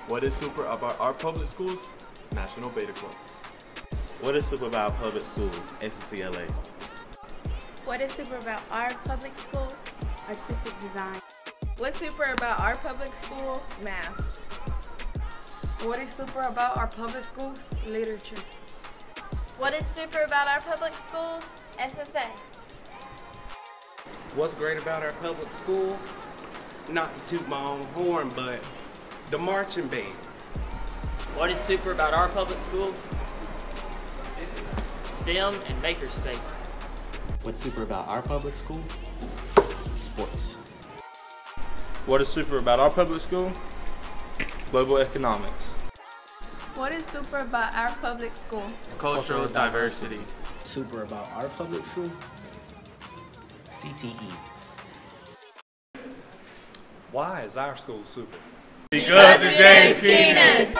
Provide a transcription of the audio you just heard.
What is super about our public schools? National Beta Club. What is super about public schools? SCLA. What is super about our public school? Artistic design. What's super about our public school? Math. What is super about our public schools? Literature. What is super about our public schools? FFA. What's great about our public school? Not to toot my own horn, but the marching band. What is super about our public school? STEM and makerspace. What's super about our public school? Sports. What is super about our public school? Global economics. What is super about our public school? Cultural diversity. Super about our public school? CTE. Why is our school super? Because of James Kenan.